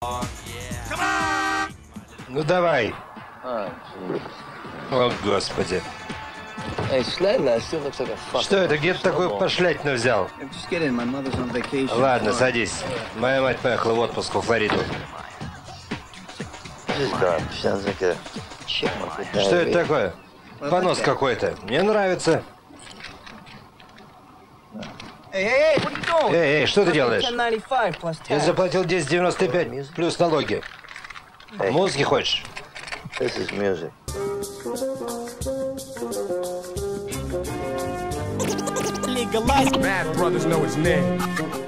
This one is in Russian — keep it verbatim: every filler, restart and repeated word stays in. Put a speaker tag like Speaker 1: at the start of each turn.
Speaker 1: Ну давай. О, господи. Что это? Где ты такую пошлятину взял? Ладно, садись. Моя мать поехала в отпуск во Флориду. Что это такое? Понос какой-то. Мне нравится. Эй, эй, что ты делаешь? Я заплатил десять девяносто пять плюс налоги. Музыки хочешь?
Speaker 2: Ligalize. Bad brothers know his name.